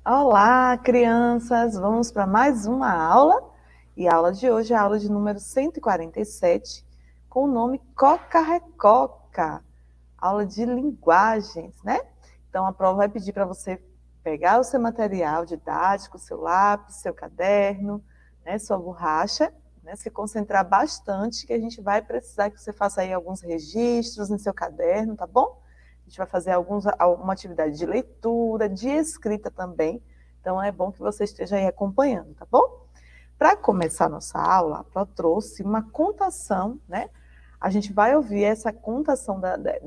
Olá, crianças! Vamos para mais uma aula. E a aula de hoje é a aula de número 147, com o nome Coca-Recoca. Aula de linguagens, né? Então, a prova vai pedir para você pegar o seu material didático, seu lápis, seu caderno, né, sua borracha, né, se concentrar bastante, que a gente vai precisar que você faça aí alguns registros no seu caderno, tá bom? A gente vai fazer alguma atividade de leitura, de escrita também. Então, é bom que você esteja aí acompanhando, tá bom? Para começar nossa aula, a Pró trouxe uma contação, né? A gente vai ouvir essa contação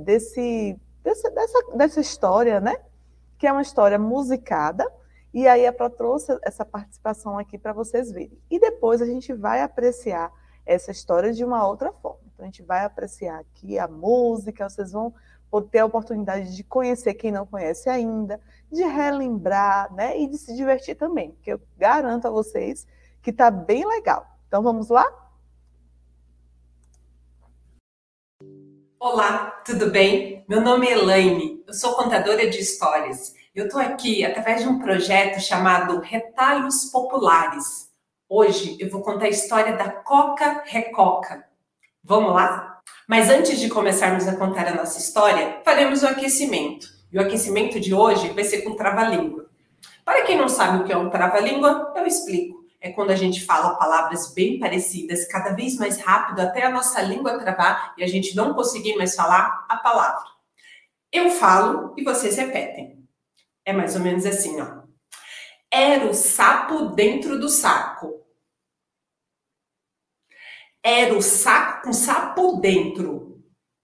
dessa história, né? Que é uma história musicada. E aí a Pró trouxe essa participação aqui para vocês verem. E depois a gente vai apreciar essa história de uma outra forma. Então, a gente vai apreciar aqui a música, vocês vão ter a oportunidade de conhecer quem não conhece ainda, de relembrar, né, e de se divertir também, porque eu garanto a vocês que está bem legal. Então, vamos lá? Olá, tudo bem? Meu nome é Elaine, eu sou contadora de histórias. Eu estou aqui através de um projeto chamado Retalhos Populares. Hoje eu vou contar a história da Coca-Recoca. Vamos lá? Mas antes de começarmos a contar a nossa história, faremos o aquecimento. E o aquecimento de hoje vai ser com trava-língua. Para quem não sabe o que é um trava-língua, eu explico. É quando a gente fala palavras bem parecidas, cada vez mais rápido, até a nossa língua travar e a gente não conseguir mais falar a palavra. Eu falo e vocês repetem. É mais ou menos assim, ó. Era o sapo dentro do saco. Era o saco com sapo dentro.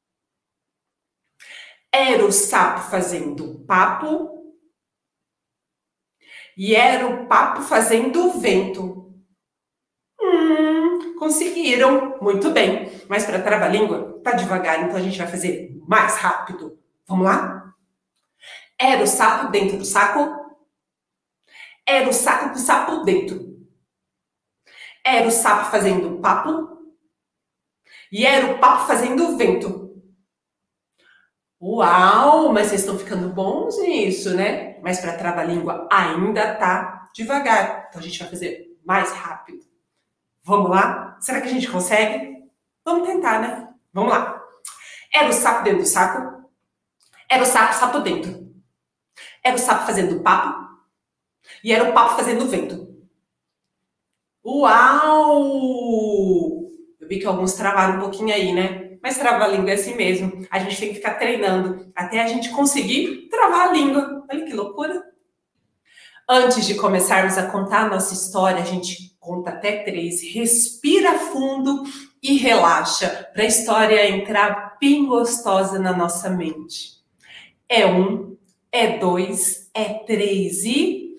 Era o sapo fazendo papo. E era o papo fazendo vento. Conseguiram. Muito bem. Mas para trava-língua, tá devagar, então a gente vai fazer mais rápido. Vamos lá? Era o sapo dentro do saco. Era o saco com sapo dentro. Era o sapo fazendo papo. E era o papo fazendo vento. Uau, mas vocês estão ficando bons nisso, né? Mas para trava-língua ainda tá devagar. Então a gente vai fazer mais rápido. Vamos lá? Será que a gente consegue? Vamos tentar, né? Vamos lá. Era o sapo dentro do saco. Era o sapo dentro. Era o sapo fazendo papo. E era o papo fazendo vento. Uau! Eu vi que alguns travaram um pouquinho aí, né? Mas travar a língua é assim mesmo. A gente tem que ficar treinando até a gente conseguir travar a língua. Olha que loucura! Antes de começarmos a contar a nossa história, a gente conta até 3, respira fundo e relaxa para a história entrar bem gostosa na nossa mente. É 1, é 2, é 3 e...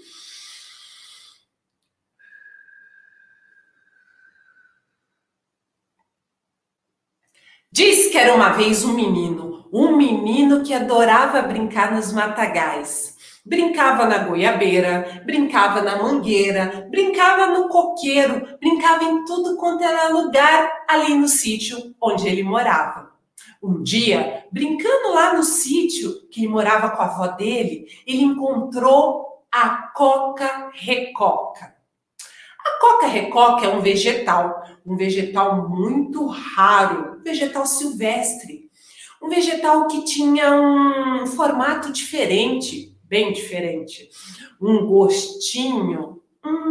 Diz que era uma vez um menino que adorava brincar nos matagais. Brincava na goiabeira, brincava na mangueira, brincava no coqueiro, brincava em tudo quanto era lugar ali no sítio onde ele morava. Um dia, brincando lá no sítio que ele morava com a avó dele, ele encontrou a Coca-Recoca. A Coca-Recoca é um vegetal muito raro, um vegetal silvestre, um vegetal que tinha um formato diferente, bem diferente, um gostinho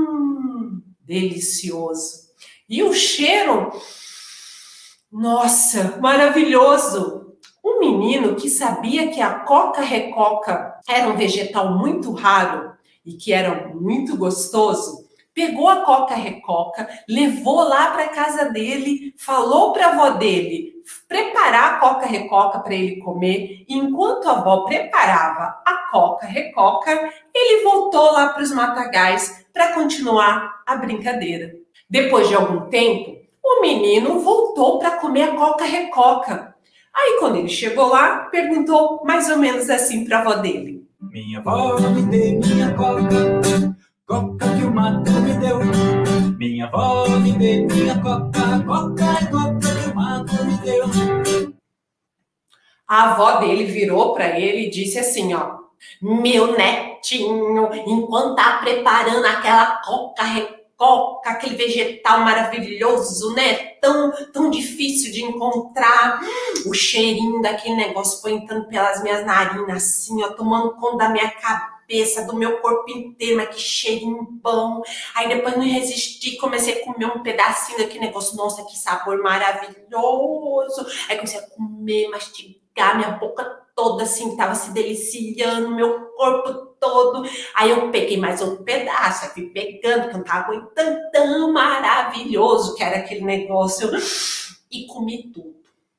delicioso. E o cheiro, nossa, maravilhoso! Um menino que sabia que a Coca-Recoca era um vegetal muito raro e que era muito gostoso, pegou a Coca-Recoca, levou lá para casa dele, falou para a avó dele preparar a Coca-Recoca para ele comer. E enquanto a avó preparava a Coca-Recoca, ele voltou lá para os matagais para continuar a brincadeira. Depois de algum tempo, o menino voltou para comer a Coca-Recoca. Aí, quando ele chegou lá, perguntou mais ou menos assim para a avó dele. Minha avó me deu minha Coca, Coca que o mato me deu. Minha avó me deu minha Coca, Coca que o mato me deu. A avó dele virou para ele e disse assim, ó. Meu netinho, enquanto tá preparando aquela coca, aquele vegetal maravilhoso, né? Tão difícil de encontrar. O cheirinho daquele negócio foi entrando pelas minhas narinas, assim, ó, tomando conta da minha cabeça, do meu corpo inteiro, mas que cheirinho bom. Aí depois não resisti, comecei a comer um pedacinho daquele negócio. Nossa, que sabor maravilhoso. Aí comecei a comer, mastigar, minha boca toda assim, tava se deliciando, meu corpo todo. Aí eu peguei mais outro pedaço, aí fui pegando, porque eu não tava aguentando, tão maravilhoso que era aquele negócio, e comi tudo.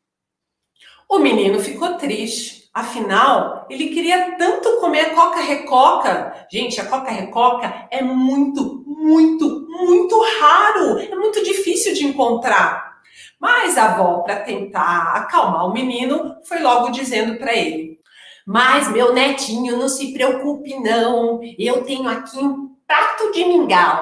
O menino ficou triste, afinal, ele queria tanto comer a coca-recoca. Gente, a coca-recoca é muito raro, é muito difícil de encontrar. Mas a avó, para tentar acalmar o menino, foi logo dizendo para ele: mas, meu netinho, não se preocupe não, eu tenho aqui um prato de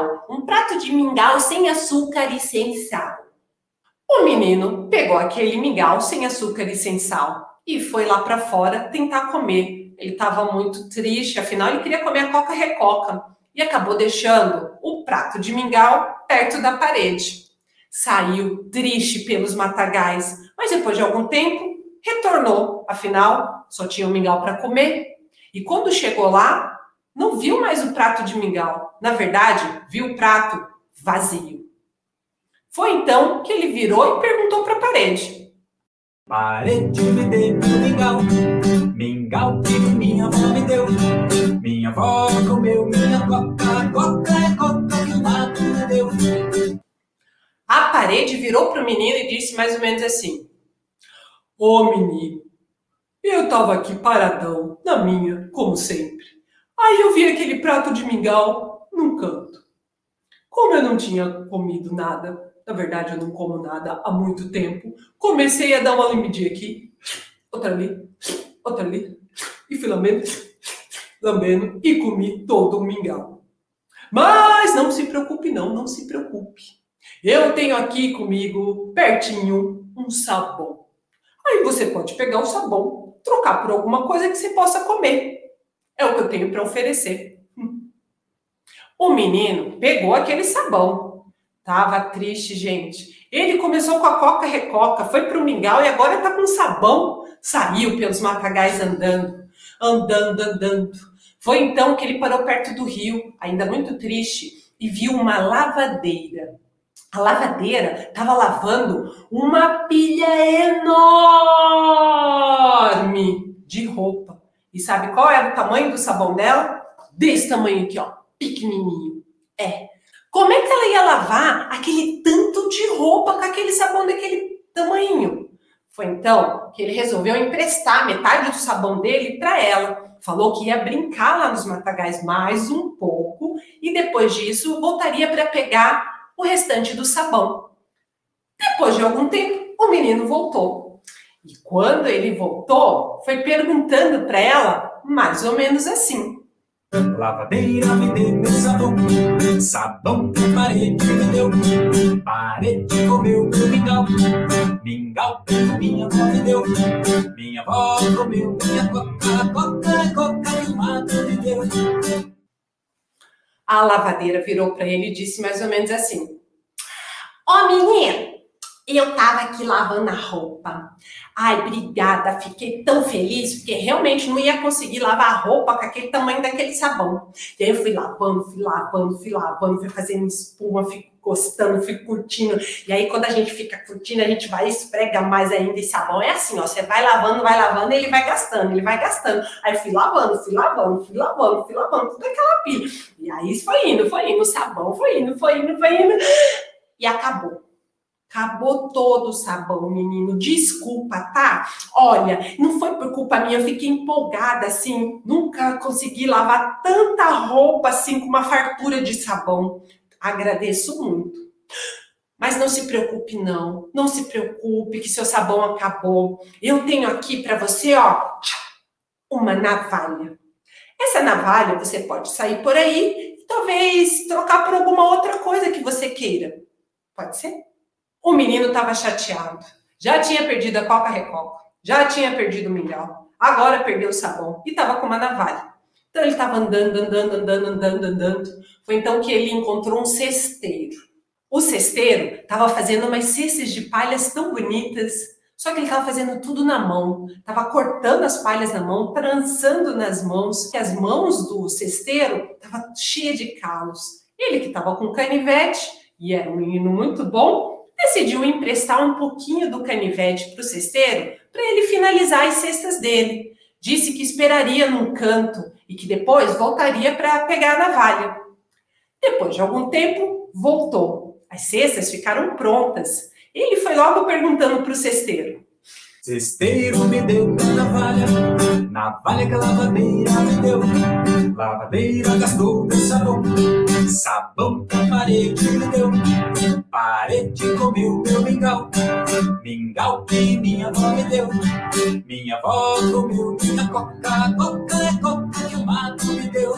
mingau sem açúcar e sem sal. O menino pegou aquele mingau sem açúcar e sem sal e foi lá para fora tentar comer. Ele estava muito triste, afinal ele queria comer a coca-recoca e acabou deixando o prato de mingau perto da parede. Saiu triste pelos matagais, mas depois de algum tempo retornou, afinal só tinha um mingau para comer. E quando chegou lá, não viu mais o prato de mingau. Na verdade, viu o prato vazio. Foi então que ele virou e perguntou para a parede: parede, me dê meu mingau, mingau que minha avó me deu. Minha avó comeu minha coca, coca é coca que o mato me deu. A parede virou para o menino e disse mais ou menos assim: ô menino, eu estava aqui paradão, na minha, como sempre. Aí eu vi aquele prato de mingau num canto. Como eu não tinha comido nada, na verdade eu não como nada há muito tempo, comecei a dar uma lambidinha aqui, outra ali, e fui lambendo e comi todo o mingau. Mas não se preocupe não se preocupe. Eu tenho aqui comigo, pertinho, um sabão. Aí você pode pegar o sabão, trocar por alguma coisa que você possa comer. É o que eu tenho para oferecer. O menino pegou aquele sabão. Tava triste, gente. Ele começou com a coca-recoca, foi pro mingau e agora tá com sabão. Saiu pelos matagais andando. Foi então que ele parou perto do rio, ainda muito triste, e viu uma lavadeira. A lavadeira estava lavando uma pilha enorme de roupa. E sabe qual era o tamanho do sabão dela? Desse tamanho aqui, ó, pequenininho. Como é que ela ia lavar aquele tanto de roupa com aquele sabão daquele tamanho? Foi então que ele resolveu emprestar metade do sabão dele para ela. Falou que ia brincar lá nos matagais mais um pouco e depois disso voltaria para pegar o restante do sabão. Depois de algum tempo, o menino voltou. E quando ele voltou, foi perguntando para ela mais ou menos assim: lavadeira, me dê meu sabão, sabão que a parede me deu. Parede comeu meu mingau, mingau que minha avó me deu. Minha avó comeu minha coca, coca que o mato me deu. A lavadeira virou para ele e disse mais ou menos assim: ó menino, eu tava aqui lavando a roupa. Ai, obrigada, fiquei tão feliz, porque realmente não ia conseguir lavar a roupa com aquele tamanho daquele sabão. E aí eu fui lavando, fui fazendo espuma, fui gostando, fui curtindo. E aí quando a gente fica curtindo, a gente vai e esfrega mais ainda esse sabão. É assim, ó, você vai lavando e ele vai gastando. Aí eu fui lavando, toda aquela pilha. E aí foi indo, o sabão foi indo. E acabou. Acabou todo o sabão, menino. Desculpa, tá? Olha, não foi por culpa minha, eu fiquei empolgada, assim. Nunca consegui lavar tanta roupa, assim, com uma fartura de sabão. Agradeço muito. Mas não se preocupe, não. Não se preocupe que seu sabão acabou. Eu tenho aqui para você, ó, uma navalha. Essa navalha você pode sair por aí e talvez trocar por alguma outra coisa que você queira. Pode ser? O menino estava chateado. Já tinha perdido a coca-recoca, já tinha perdido o mingau. Agora perdeu o sabão e estava com uma navalha. Então ele estava andando. Foi então que ele encontrou um cesteiro. O cesteiro estava fazendo umas cestas de palhas tão bonitas, só que ele estava fazendo tudo na mão. Estava cortando as palhas na mão, trançando nas mãos, que as mãos do cesteiro estavam cheias de calos. Ele que estava com canivete, e era um menino muito bom, decidiu emprestar um pouquinho do canivete para o cesteiro para ele finalizar as cestas dele. Disse que esperaria num canto e que depois voltaria para pegar a navalha. Depois de algum tempo, voltou. As cestas ficaram prontas. Ele foi logo perguntando para o cesteiro. Cesteiro me deu navalha, navalha que a lavadeira me deu. Lavadeira gastou meu sabão, sabão que a parede me deu. Parede comeu meu mingau, mingau que minha avó me deu. Minha avó comeu minha coca, coca é coca que o mato me deu.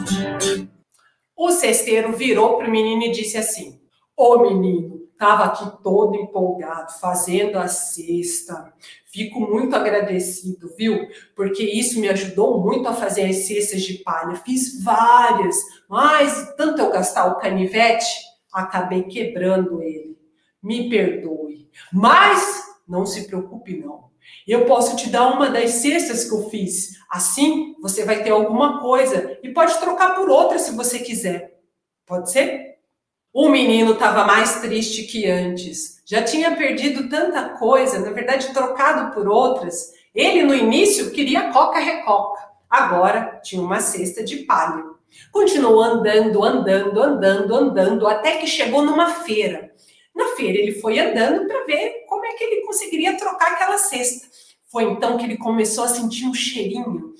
O cesteiro virou para o menino e disse assim: Ô menino, estava aqui todo empolgado, fazendo a cesta. Fico muito agradecido, viu? Porque isso me ajudou muito a fazer as cestas de palha. Fiz várias, mas tanto eu gastar o canivete, acabei quebrando ele. Me perdoe. Mas não se preocupe não. Eu posso te dar uma das cestas que eu fiz. Assim, você vai ter alguma coisa e pode trocar por outra se você quiser. Pode ser? O menino estava mais triste que antes. Já tinha perdido tanta coisa, na verdade trocado por outras. Ele no início queria coca-recoca. Agora tinha uma cesta de palha. Continuou andando, até que chegou numa feira. Na feira ele foi andando para ver como é que ele conseguiria trocar aquela cesta. Foi então que ele começou a sentir um cheirinho.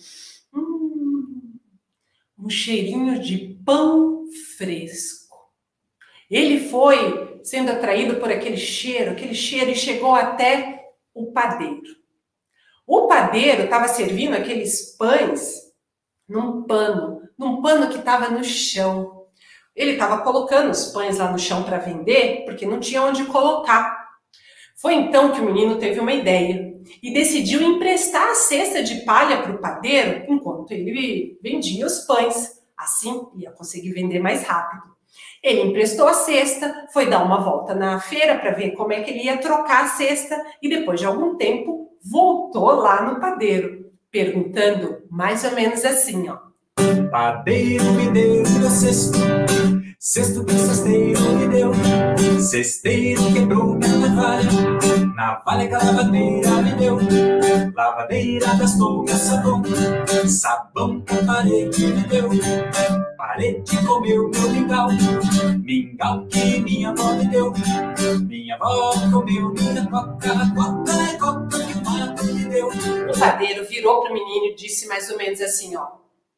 Um cheirinho de pão fresco. Ele foi sendo atraído por aquele cheiro e chegou até o padeiro. O padeiro estava servindo aqueles pães num pano que estava no chão. Ele estava colocando os pães lá no chão para vender, porque não tinha onde colocar. Foi então que o menino teve uma ideia e decidiu emprestar a cesta de palha para o padeiro enquanto ele vendia os pães. Assim, ia conseguir vender mais rápido. Ele emprestou a cesta, foi dar uma volta na feira para ver como é que ele ia trocar a cesta e depois de algum tempo voltou lá no padeiro, perguntando mais ou menos assim, ó. Padeiro me deu meu cesto, cesto que cesteiro me deu. Cesteiro quebrou minha navalha, navalha que a lavadeira me deu. Lavadeira gastou meu sabão, sabão que a parede me deu. Parede comeu meu mingau, mingau que minha avó me deu. Minha avó comeu minha coca, coca é coca que o mato me deu. O padeiro virou para o menino e disse mais ou menos assim, ó.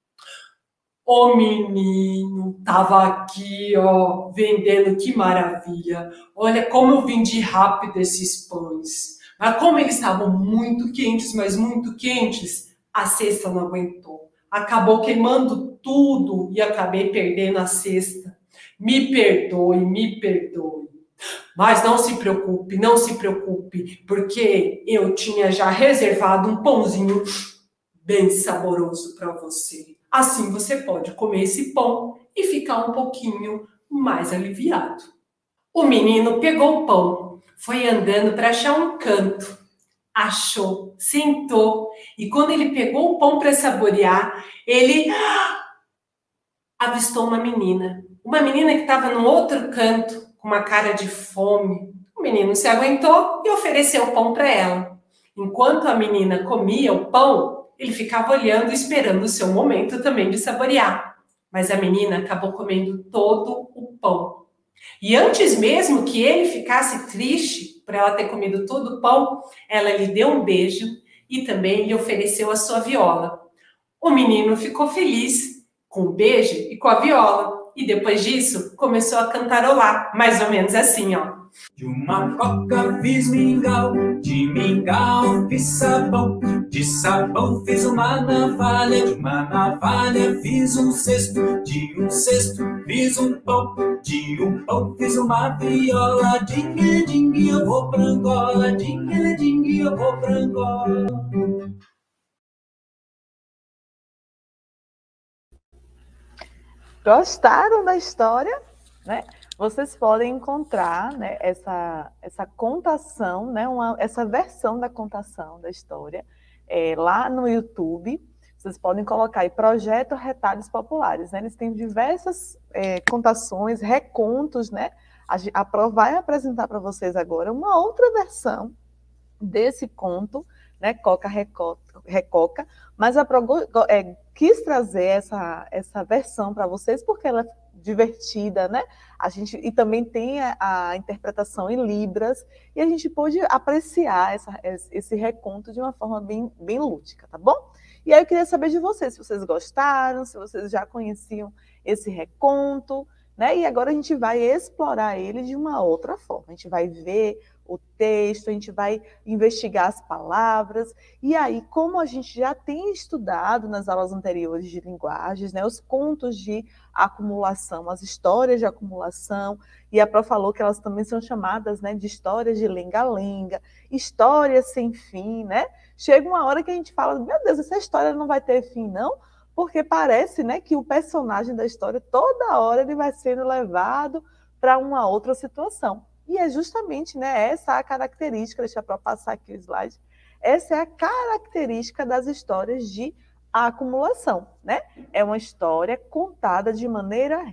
O menino tava aqui, ó, vendendo, que maravilha. Olha como eu vendi rápido esses pães. Mas como eles estavam muito quentes, mas muito quentes, a cesta não aguentou. Acabou queimando tudo e acabei perdendo a cesta. Me perdoe. Mas não se preocupe, porque eu tinha já reservado um pãozinho bem saboroso para você. Assim você pode comer esse pão e ficar um pouquinho mais aliviado. O menino pegou o pão, foi andando para achar um canto. Achou, sentou e quando ele pegou o pão para saborear, ele avistou uma menina que estava num outro canto com uma cara de fome. O menino se aguentou e ofereceu o pão para ela. Enquanto a menina comia o pão, ele ficava olhando e esperando o seu momento também de saborear. Mas a menina acabou comendo todo o pão. E antes mesmo que ele ficasse triste por ela ter comido todo o pão, ela lhe deu um beijo e também lhe ofereceu a sua viola. O menino ficou feliz com o beijo e com a viola. E depois disso, começou a cantarolar, mais ou menos assim, ó. De uma coca fiz mingau, de mingau fiz sabão, de sabão fiz uma navalha, de uma navalha fiz um cesto, de um cesto fiz um pão, de um pão fiz uma viola, dingue, dingue, eu vou pra Angola, dingue, dingue, eu vou pra Angola. Gostaram da história? Né? Vocês podem encontrar, né, essa contação, né, essa versão da contação da história lá no YouTube. Vocês podem colocar aí Projeto Retalhos Populares. Né? Eles têm diversas contações, recontos. Né? A Pro vai apresentar para vocês agora uma outra versão desse conto, né, Coca Recoca, mas a Pro quis trazer essa versão para vocês porque ela é divertida, né? E também tem a interpretação em Libras, e a gente pôde apreciar esse reconto de uma forma bem lúdica, tá bom? E aí eu queria saber de vocês, se vocês gostaram, se vocês já conheciam esse reconto, né? E agora a gente vai explorar ele de uma outra forma. A gente vai ver o texto, a gente vai investigar as palavras, e aí, como a gente já tem estudado nas aulas anteriores de linguagens, né, os contos de acumulação, as histórias de acumulação, e a Pro falou que elas também são chamadas, né, de histórias de lenga-lenga, histórias sem fim, né? Chega uma hora que a gente fala, meu Deus, essa história não vai ter fim, não? Porque parece, né, que o personagem da história, toda hora ele vai sendo levado para uma outra situação. E é justamente, né, essa a característica, deixa eu passar aqui o slide, essa é a característica das histórias de acumulação, né? É uma história contada de maneira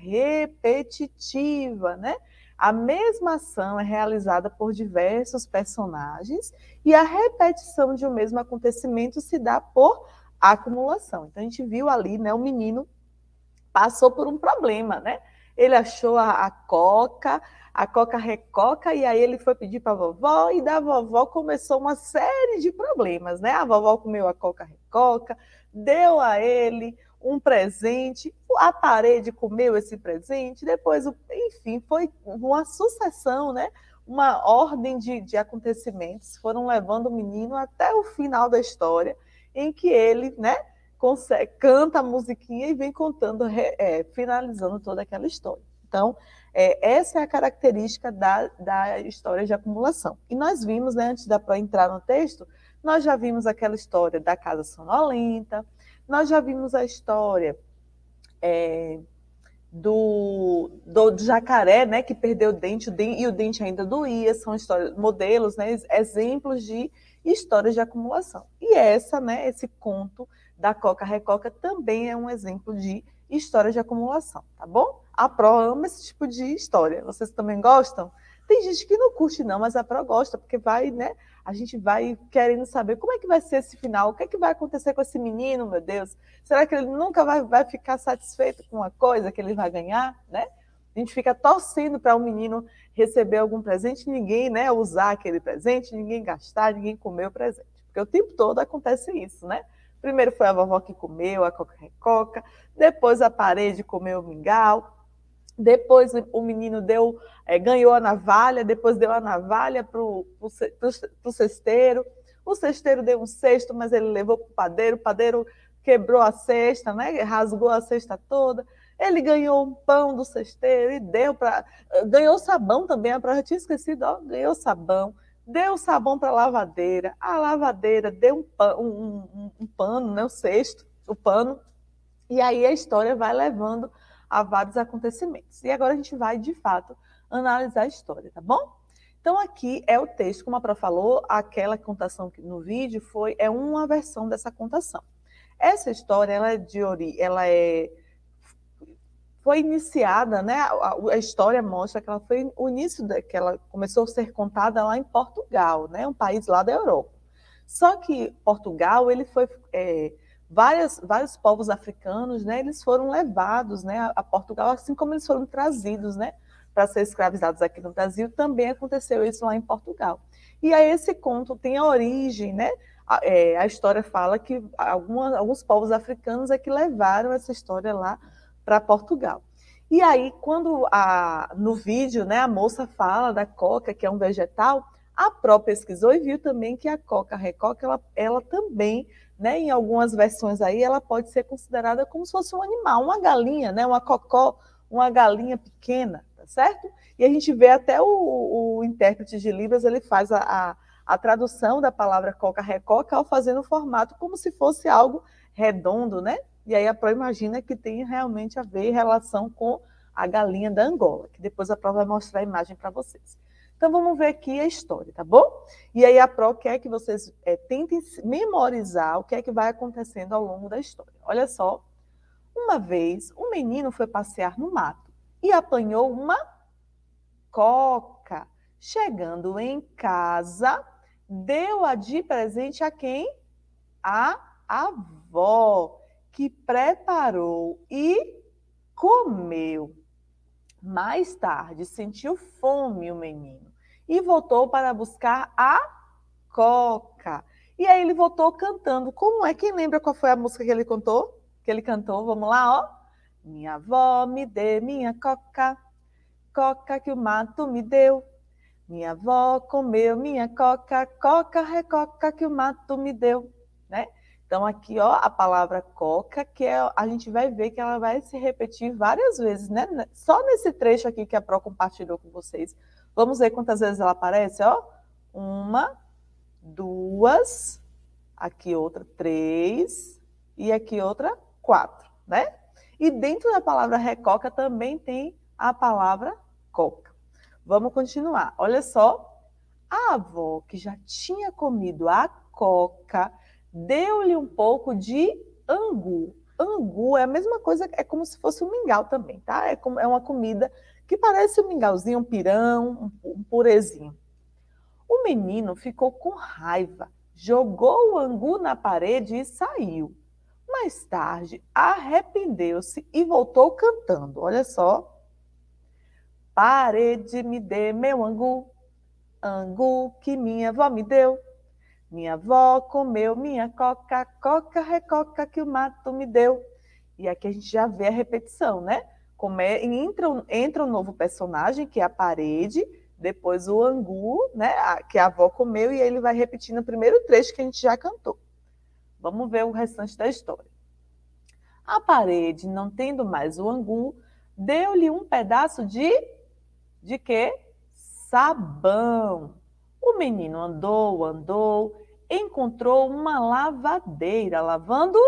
repetitiva, né? A mesma ação é realizada por diversos personagens e a repetição de um mesmo acontecimento se dá por acumulação. Então, a gente viu ali, né, o menino passou por um problema, né? Ele achou a Coca Recoca, e aí ele foi pedir para a vovó, e da vovó começou uma série de problemas, né? A vovó comeu a Coca Recoca, deu a ele um presente, a parede comeu esse presente, depois, enfim, foi uma sucessão, né? Uma ordem de acontecimentos, foram levando o menino até o final da história, em que ele, né, canta a musiquinha e vem contando, finalizando toda aquela história. Então, essa é a característica da história de acumulação. E nós vimos, né, antes da Pro entrar no texto, nós já vimos aquela história da casa sonolenta, nós já vimos a história do jacaré, né, que perdeu o dente e o dente ainda doía, são histórias, modelos, né, exemplos de histórias de acumulação. E essa, né, esse conto da Coca Recoca também é um exemplo de história de acumulação, tá bom? A Pro ama esse tipo de história. Vocês também gostam? Tem gente que não curte não, mas a Pro gosta, porque vai, né? A gente vai querendo saber como é que vai ser esse final, o que é que vai acontecer com esse menino, meu Deus? Será que ele nunca vai ficar satisfeito com uma coisa que ele vai ganhar, né? A gente fica torcendo para o menino receber algum presente, ninguém, né, usar aquele presente, ninguém gastar, ninguém comer o presente. Porque o tempo todo acontece isso, né? Primeiro foi a vovó que comeu a Coca Recoca, depois a parede comeu o mingau, depois o menino ganhou a navalha, depois deu a navalha para o cesteiro, o cesteiro deu um cesto, mas ele levou para o padeiro quebrou a cesta, né? Rasgou a cesta toda, ele ganhou um pão do cesteiro e ganhou sabão também, eu tinha esquecido, ó, ganhou sabão, deu sabão para a lavadeira deu um pano, né, o pano, e aí a história vai levando a vários acontecimentos. E agora a gente vai, de fato, analisar a história, tá bom? Então aqui é o texto, como a Pro falou, aquela contação no vídeo é uma versão dessa contação. Essa história, foi iniciada, né? A história mostra que o início que ela começou a ser contada lá em Portugal, né? Um país lá da Europa. Só que Portugal, ele foi vários povos africanos, né? Eles foram levados, né, a Portugal, assim como eles foram trazidos, né, para ser escravizados aqui no Brasil. Também aconteceu isso lá em Portugal. E aí esse conto tem a origem, né? A história fala que alguns povos africanos é que levaram essa história lá para Portugal. E aí, quando no vídeo, né, a moça fala da coca, que é um vegetal, a Pro pesquisou e viu também que a Coca Recoca, ela também, né, em algumas versões aí, ela pode ser considerada como se fosse um animal, uma galinha, né, uma cocó, uma galinha pequena, tá certo? E a gente vê até o intérprete de Libras, ele faz a tradução da palavra Coca Recoca ao fazer no formato como se fosse algo redondo, né? E aí a Pro imagina que tem realmente a ver relação com a galinha da Angola, que depois a Pro vai mostrar a imagem para vocês. Então vamos ver aqui a história, tá bom? E aí a Pro quer que vocês tentem memorizar o que é que vai acontecendo ao longo da história. Olha só. Uma vez, um menino foi passear no mato e apanhou uma coca. Chegando em casa, deu-a de presente a quem? A avó, que preparou e comeu. Mais tarde, sentiu fome o menino e voltou para buscar a coca. E aí ele voltou cantando. Como é? Quem lembra qual foi a música que ele cantou? Vamos lá, ó. Minha avó me deu minha coca, coca que o mato me deu. Minha avó comeu minha coca, coca, recoca que o mato me deu, né? Então aqui, ó, a palavra coca, que a gente vai ver que ela vai se repetir várias vezes, né? Só nesse trecho aqui que a Pro compartilhou com vocês. Vamos ver quantas vezes ela aparece, ó. 1, 2, aqui outra 3 e aqui outra 4, né? E dentro da palavra recoca também tem a palavra coca. Vamos continuar. Olha só. A avó, que já tinha comido a coca, deu-lhe um pouco de angu. Angu é a mesma coisa, é como se fosse um mingau também, tá? É uma comida que parece um mingauzinho, um pirão, um purezinho. O menino ficou com raiva, jogou o angu na parede e saiu. Mais tarde, arrependeu-se e voltou cantando. Olha só. Parede, me dê meu angu, angu que minha avó me deu. Minha avó comeu minha coca, coca, recoca que o mato me deu. E aqui a gente já vê a repetição, né? Entra um novo personagem, que é a parede, depois o angu, né? Que a avó comeu, e ele vai repetir no primeiro trecho que a gente já cantou. Vamos ver o restante da história. A parede, não tendo mais o angu, deu-lhe um pedaço de quê? Sabão. O menino andou, encontrou uma lavadeira lavando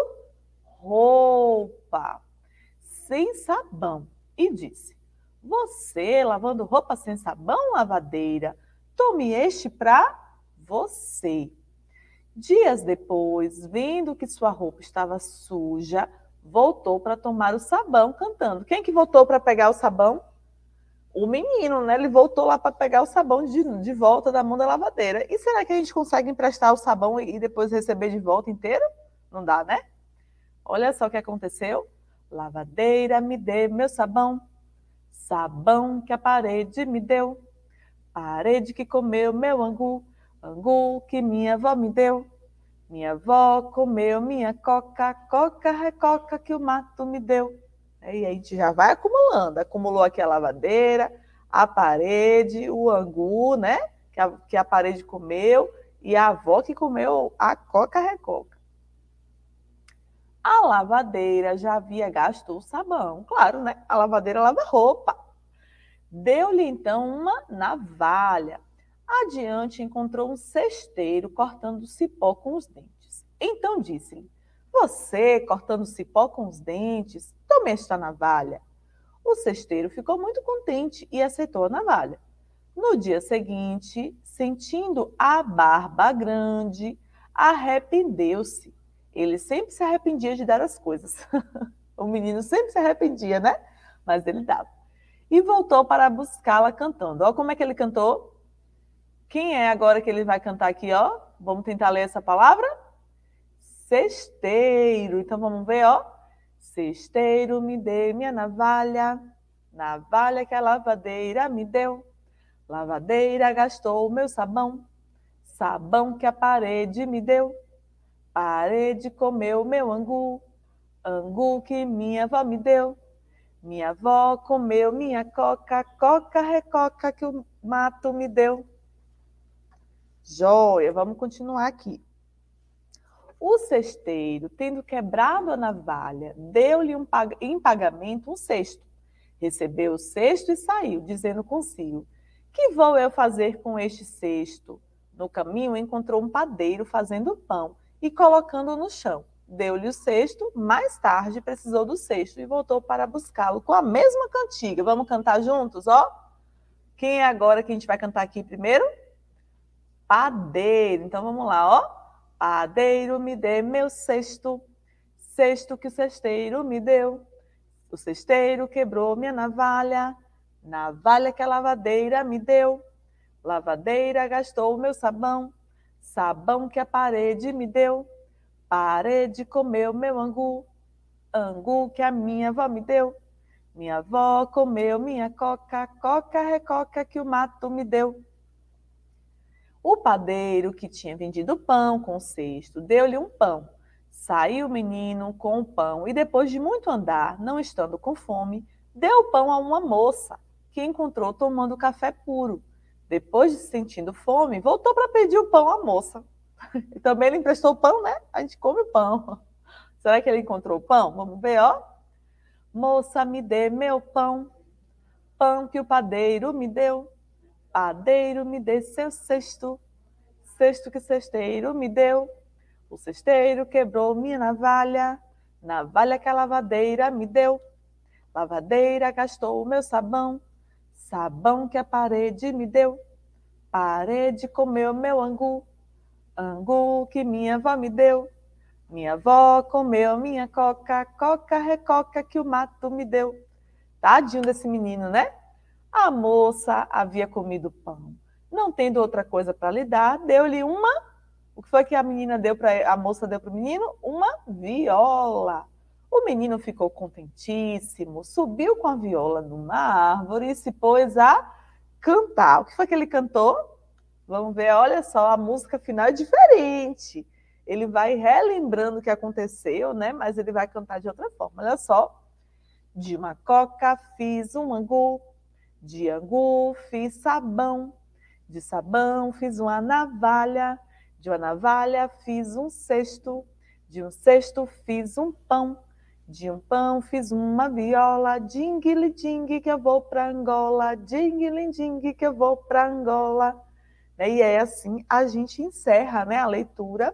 roupa sem sabão e disse: você lavando roupa sem sabão, lavadeira? Tome este para você. Dias depois, vendo que sua roupa estava suja, voltou para tomar o sabão cantando. Quem que voltou para pegar o sabão? O menino, né? Ele voltou lá para pegar o sabão de volta da mão da lavadeira. E será que a gente consegue emprestar o sabão e depois receber de volta inteiro? Não dá, né? Olha só o que aconteceu. Lavadeira, me dê meu sabão. Sabão que a parede me deu. Parede que comeu meu angu. Angu que minha avó me deu. Minha avó comeu minha coca. Coca, recoca que o mato me deu. E aí a gente já vai acumulando. Acumulou aqui a lavadeira, a parede, o angu, né? Que a parede comeu, e a avó que comeu a coca-recoca. A lavadeira já havia gasto o sabão. Claro, né? A lavadeira lava roupa. Deu-lhe então uma navalha. Adiante encontrou um cesteiro cortando cipó com os dentes. Então disse-lhe: você, cortando cipó com os dentes, tome esta navalha. O cesteiro ficou muito contente e aceitou a navalha. No dia seguinte, sentindo a barba grande, arrependeu-se. Ele sempre se arrependia de dar as coisas. O menino sempre se arrependia, né? Mas ele dava. E voltou para buscá-la cantando. Olha como é que ele cantou. Quem é agora que ele vai cantar aqui, ó? Vamos tentar ler essa palavra? Cesteiro. Então vamos ver, ó. Cesteiro, me dê minha navalha, navalha que a lavadeira me deu. Lavadeira gastou o meu sabão, sabão que a parede me deu. Parede comeu meu angu, angu que minha avó me deu. Minha avó comeu minha coca, coca, recoca que o mato me deu. Joia, vamos continuar aqui. O cesteiro, tendo quebrado a navalha, deu-lhe em pagamento um cesto. Recebeu o cesto e saiu, dizendo consigo: que vou eu fazer com este cesto? No caminho encontrou um padeiro fazendo pão e colocando-o no chão. deu-lhe o cesto, mais tarde precisou do cesto e voltou para buscá-lo com a mesma cantiga. Vamos cantar juntos, ó? Quem é agora que a gente vai cantar aqui primeiro? Padeiro. Então vamos lá, ó. Padeiro, me dê meu cesto, cesto que o cesteiro me deu. O cesteiro quebrou minha navalha, navalha que a lavadeira me deu. Lavadeira gastou o meu sabão, sabão que a parede me deu. Parede comeu meu angu, angu que a minha avó me deu. Minha avó comeu minha coca, coca recoca que o mato me deu. O padeiro que tinha vendido pão com o cesto deu-lhe um pão. Saiu o menino com o pão e depois de muito andar, não estando com fome, deu o pão a uma moça que encontrou tomando café puro. Depois de sentindo fome, voltou para pedir o pão à moça. E também ele emprestou o pão, né? A gente come o pão. Será que ele encontrou o pão? Vamos ver, ó. Moça, me dê meu pão, pão que o padeiro me deu. Padeiro, me dê seu cesto, cesto que cesteiro me deu. O cesteiro quebrou minha navalha, navalha que a lavadeira me deu. Lavadeira gastou o meu sabão, sabão que a parede me deu. Parede comeu meu angu, angu que minha avó me deu. Minha avó comeu minha coca, coca recoca que o mato me deu. Tadinho desse menino, né? A moça havia comido pão. Não tendo outra coisa para lhe dar, deu-lhe uma... O que foi que a menina deu para a moça deu para o menino? Uma viola. O menino ficou contentíssimo, subiu com a viola numa árvore e se pôs a cantar. O que foi que ele cantou? Vamos ver, olha só, a música final é diferente. Ele vai relembrando o que aconteceu, né? Mas ele vai cantar de outra forma. Olha só. De uma coca fiz um angu, de angu fiz sabão, de sabão fiz uma navalha, de uma navalha fiz um cesto, de um cesto fiz um pão, de um pão fiz uma viola, dingue-li-dingue que eu vou para Angola, dingue-li-dingue que eu vou para Angola. E é assim a gente encerra, né, a leitura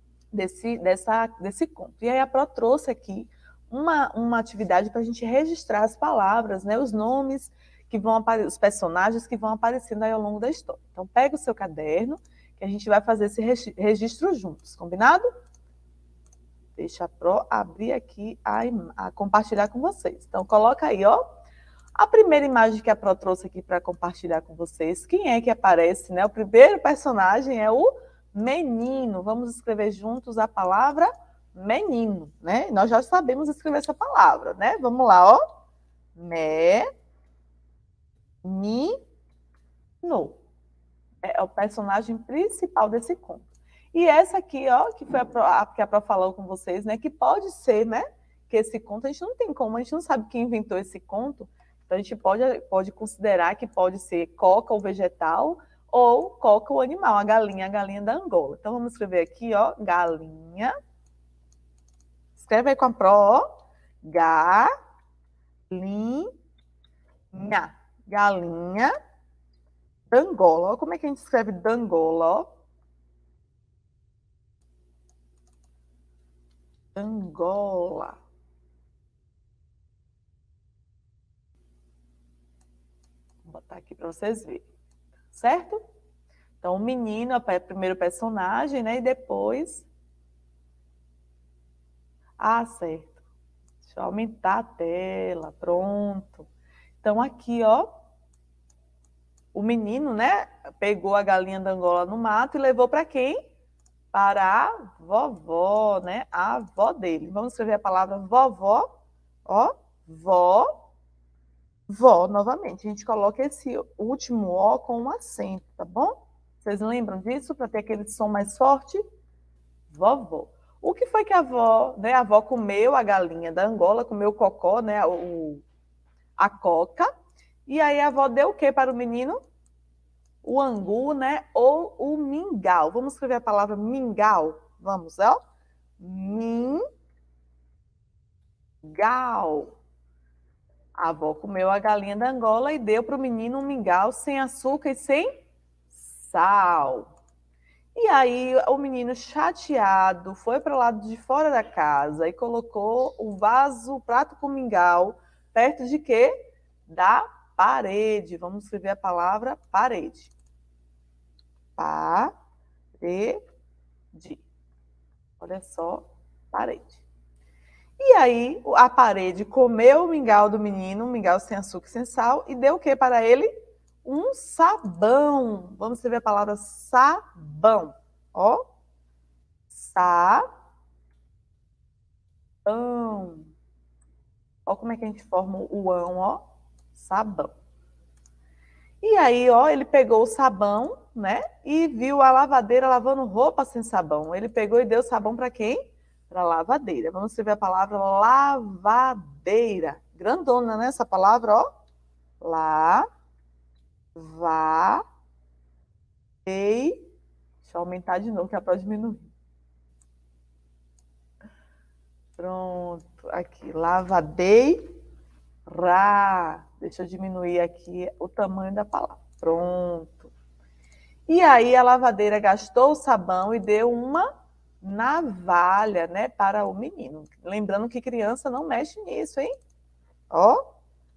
desse conto. E aí a Pro trouxe aqui uma atividade para a gente registrar as palavras, né, os nomes que vão aparecer, os personagens que vão aparecendo aí ao longo da história. Então pega o seu caderno, que a gente vai fazer esse registro juntos, combinado? Deixa a Pro abrir aqui, a compartilhar com vocês. Então coloca aí, ó, a primeira imagem que a Pro trouxe aqui para compartilhar com vocês. Quem é que aparece, né? O primeiro personagem é o menino. Vamos escrever juntos a palavra menino, né? Nós já sabemos escrever essa palavra, né? Vamos lá, ó. Menino. É o personagem principal desse conto. E essa aqui, ó, que foi que a Pro falou com vocês, né? Que pode ser, né? Que esse conto, a gente não tem como, a gente não sabe quem inventou esse conto. Então, a gente pode considerar que pode ser Coca, o vegetal, ou Coca, o animal, a galinha da Angola. Então, vamos escrever aqui, ó, galinha. Escreve aí com a Pro, ó. Galinha. Galinha da Angola. Olha como é que a gente escreve da Angola, ó. Angola. Vou botar aqui para vocês verem. Certo? Então, o menino é o primeiro personagem, né? E depois... Ah, certo. Deixa eu aumentar a tela. Pronto. Então, aqui, ó, o menino, né, pegou a galinha da Angola no mato e levou para quem? Para a vovó, né? A avó dele. Vamos escrever a palavra vovó. Ó, vó, novamente. A gente coloca esse último ó com um acento, tá bom? Vocês lembram disso? Para ter aquele som mais forte? Vovó. O que foi que a avó, né? A avó comeu a galinha da Angola, comeu o cocó, né? A coca. E aí a avó deu o que para o menino? O angu, né? Ou o mingau. Vamos escrever a palavra mingau. Vamos, ó. Mingau. A avó comeu a galinha da Angola e deu para o menino um mingau sem açúcar e sem sal. E aí o menino chateado foi para o lado de fora da casa e colocou o vaso, o prato com mingau, perto de quê? Da parede. Vamos escrever a palavra parede. Parede. Olha só, parede. E aí a parede comeu o mingau do menino, um mingau sem açúcar e sem sal, e deu o que para ele? Um sabão. Vamos escrever a palavra sabão. Ó. Sabão. Ó como é que a gente forma o ão, ó. Sabão. E aí, ó, ele pegou o sabão, né? E viu a lavadeira lavando roupa sem sabão. Ele pegou e deu sabão para quem? Para a lavadeira. Vamos escrever a palavra lavadeira. Grandona, né? Essa palavra, ó. Deixa eu aumentar de novo, que é para diminuir. Pronto. Aqui, lavadeira. Deixa eu diminuir aqui o tamanho da palavra. Pronto. E aí a lavadeira gastou o sabão e deu uma navalha, né, para o menino. Lembrando que criança não mexe nisso, hein? Ó.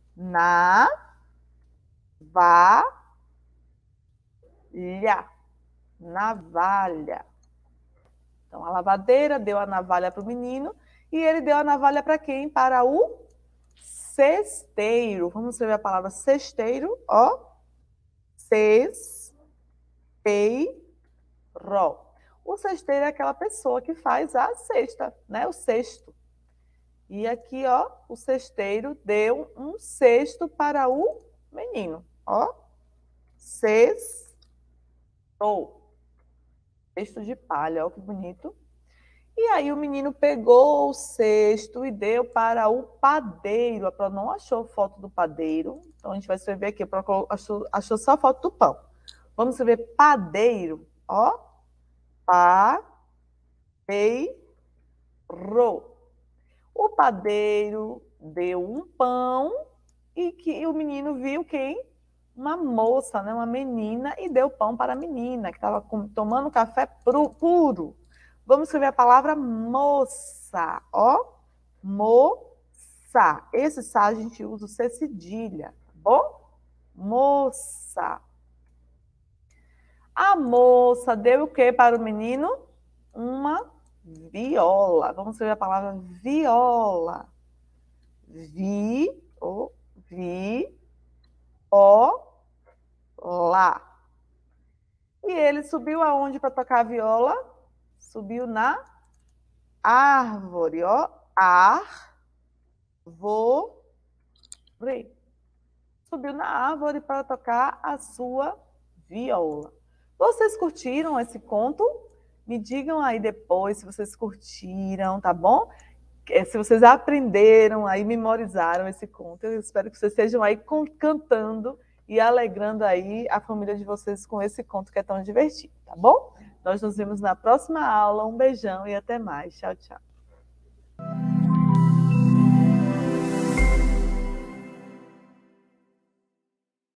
Navalha. Então a lavadeira deu a navalha para o menino e ele deu a navalha para quem? Para o cesteiro. Vamos escrever a palavra cesteiro, ó. Cesteiro. O cesteiro é aquela pessoa que faz a cesta, né? O cesto. E aqui, ó, o cesteiro deu um cesto para o menino, ó. Cesto. Cesto de palha, ó que bonito. E aí o menino pegou o cesto e deu para o padeiro. A Pro não achou foto do padeiro, então a gente vai escrever aqui. A Pro achou só a foto do pão. Vamos escrever padeiro, ó. Padeiro. O padeiro deu um pão e o menino viu quem? Uma moça, né? Uma menina, e deu pão para a menina, que estava tomando café puro. Vamos escrever a palavra moça, ó. Moça. Esse sa a gente usa o C cedilha, tá bom? Moça. A moça deu o que para o menino? Uma viola. Vamos escrever a palavra viola. Lá. E ele subiu aonde para tocar a viola? Subiu na árvore, ó. Árvore. Subiu na árvore para tocar a sua viola. Vocês curtiram esse conto? Me digam aí depois se vocês curtiram, tá bom? Se vocês aprenderam aí, memorizaram esse conto. Eu espero que vocês estejam aí cantando e alegrando aí a família de vocês com esse conto que é tão divertido, tá bom? Nós nos vemos na próxima aula. Um beijão e até mais. Tchau, tchau.